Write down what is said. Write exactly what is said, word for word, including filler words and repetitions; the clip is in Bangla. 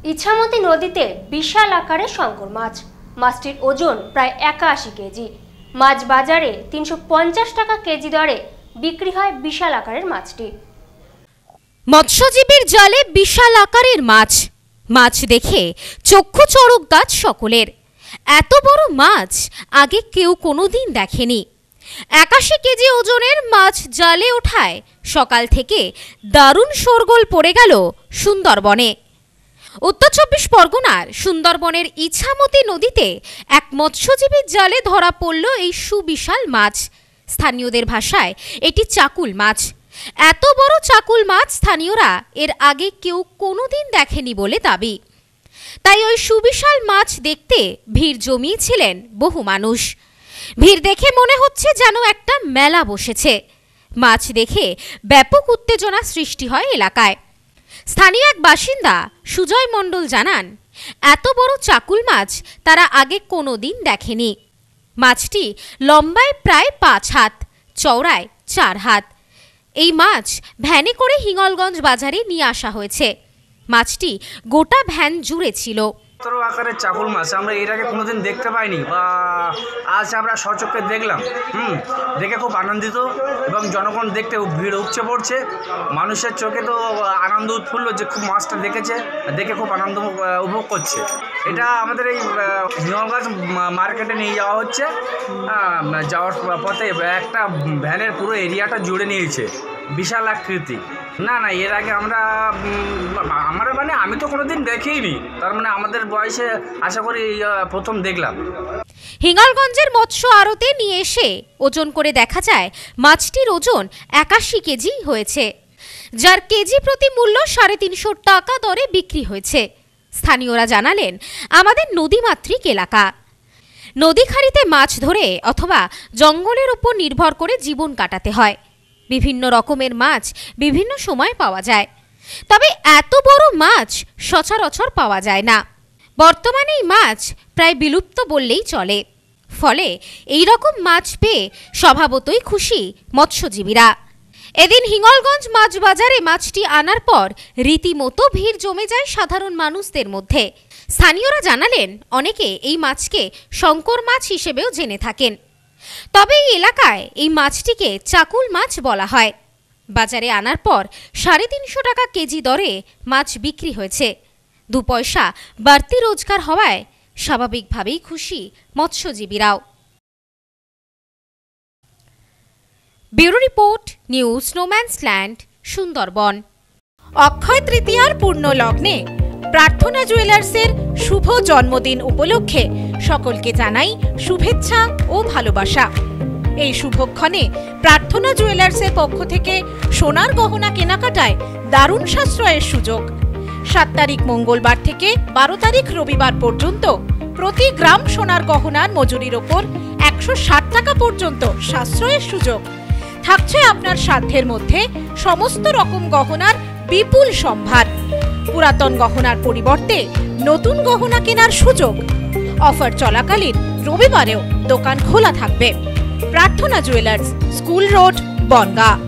ইছামতি নদীতে বিশাল আকারের শঙ্কর মাছ। মাছটির ওজন প্রায় একাশি কেজি। মাছ বাজারে তিনশো পঞ্চাশ টাকা কেজি দরে বিক্রি হয় বিশাল আকারের মাছটি। মৎস্যজীবীর জালে বিশাল আকারের মাছ। মাছ দেখে চক্ষু চড়ক গাছ সকলের। এত বড় মাছ আগে কেউ কোনোদিন দেখেনি। একাশি কেজি ওজনের মাছ জালে ওঠায় সকাল থেকে দারুণ শোরগোল পড়ে গেল সুন্দরবনে। উত্তর চব্বিশ পরগনার সুন্দরবনের ইছামতি নদীতে এক মৎস্যজীবীর জালে ধরা পড়ল এই সুবিশাল মাছ। স্থানীয়দের ভাষায় এটি চাকুল মাছ। এত বড় চাকুল মাছ স্থানীয়রা এর আগে কেউ কোনোদিন দেখেনি বলে দাবি। তাই ওই সুবিশাল মাছ দেখতে ভিড় জমিয়েছিলেন বহু মানুষ। ভিড় দেখে মনে হচ্ছে যেন একটা মেলা বসেছে। মাছ দেখে ব্যাপক উত্তেজনা সৃষ্টি হয় এলাকায়। স্থানীয় এক বাসিন্দা সুজয় মণ্ডল জানান, এত বড় চাকুল মাছ তারা আগে কোনোদিন দেখেনি। মাছটি লম্বায় প্রায় পাঁচ হাত, চওড়ায় চার হাত। এই মাছ ভ্যানে করে হিঙ্গলগঞ্জ বাজারে নিয়ে আসা হয়েছে। মাছটি গোটা ভ্যান জুড়ে ছিল। বড় আকারের চাকুল মাছ আমরা এর আগে কোনোদিন দেখতে পাইনি, বা আজ আমরা সচক্ষে দেখলাম। হুম দেখে খুব আনন্দিত এবং জনগণ দেখতে ভিড় উপচে পড়ছে। মানুষের চোখে তো আনন্দ উৎফুল্ল যে খুব মাছটা দেখেছে, দেখে খুব আনন্দ উপভোগ করছে। এটা আমাদের এই হিঙ্গলগঞ্জ মার্কেটে নিয়ে যাওয়া হচ্ছে। যাওয়ার পথে একটা ভ্যানের পুরো এরিয়াটা জুড়ে নিয়েছে, বিশাল আকৃতি। না না এর আগে আমরা আমরা মানে আমি তো কোনোদিন দেখিনি, তার মানে আমাদের বয়সে আশা করি প্রথম দেখলাম। হিঙ্গলগঞ্জের মৎস্য আড়তে নিয়ে এসে ওজন করে দেখা যায় মাছটির ওজন একাশি কেজি হয়েছে, যার কেজি প্রতি মূল্য সাড়ে তিনশো টাকা দরে বিক্রি হয়েছে। স্থানীয়রা জানালেন, আমাদের নদীমাতৃক এলাকা। নদী খাড়িতে মাছ ধরে অথবা জঙ্গলের উপর নির্ভর করে জীবন কাটাতে হয়। বিভিন্ন রকমের মাছ বিভিন্ন সময় পাওয়া যায়, তবে এত বড় মাছ সচরাচর পাওয়া যায় না। বর্তমানে এই মাছ প্রায় বিলুপ্ত বললেই চলে। ফলে এই রকম মাছ পেয়ে স্বভাবতই খুশি মৎস্যজীবীরা। এদিন হিঙ্গলগঞ্জ মাছ বাজারে মাছটি আনার পর রীতিমতো ভিড় জমে যায় সাধারণ মানুষদের মধ্যে। স্থানীয়রা জানালেন, অনেকে এই মাছকে শঙ্কর মাছ হিসেবেও জেনে থাকেন। তবে এই এলাকায় এই মাছটিকে চাকুল মাছ বলা হয়। বাজারে আনার পর সাড়ে তিনশো টাকা কেজি দরে মাছ বিক্রি হয়েছে। দু পয়সা বাড়তি রোজগার হওয়ায় স্বাভাবিকভাবেই খুশি মৎস্যজীবীরাও। ব্যুরো রিপোর্ট, নিউজ স্নোম্যান্সল্যান্ড, সুন্দরবন। অক্ষয় তৃতীয়ার পূর্ণ লগ্নে প্রার্থনা জুয়েলার্সের শুভ জন্মদিন উপলক্ষে সকলকে জানাই শুভেচ্ছা ও ভালোবাসা। এই শুভক্ষণে প্রার্থনা জুয়েলার্সের পক্ষ থেকে সোনার গহনা কেনাকাটায় দারুণ সাশ্রয়ের সুযোগ। সাত তারিখ মঙ্গলবার থেকে বারো তারিখ রবিবার পর্যন্ত প্রতি গ্রাম সোনার গহনার মজুরির ওপর একশো ষাট টাকা পর্যন্ত সাশ্রয়ের সুযোগ থাকছে। আপনার সাধ্যের মধ্যে সমস্ত রকম গহনার বিপুল সম্ভার। পুরাতন গহনার পরিবর্তে নতুন গহনা কেনার সুযোগ। অফার চলাকালীন রবিবারেও দোকান খোলা থাকবে। প্রার্থনা জুয়েলার্স, স্কুল রোড, বনগাঁ।